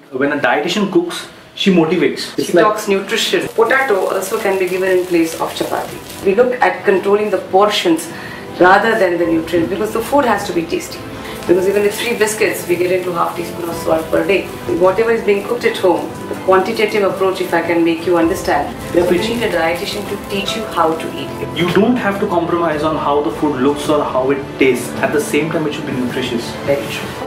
When a dietitian cooks, she motivates. She talks nutrition. Potato also can be given in place of chapati. We look at controlling the portions rather than the nutrients because the food has to be tasty. Because even with 3 biscuits, we get into half teaspoon of salt per day. Whatever is being cooked at home, the quantitative approach, if I can make you understand, you need a dietitian to teach you how to eat it. You don't have to compromise on how the food looks or how it tastes. At the same time, it should be nutritious. Very true.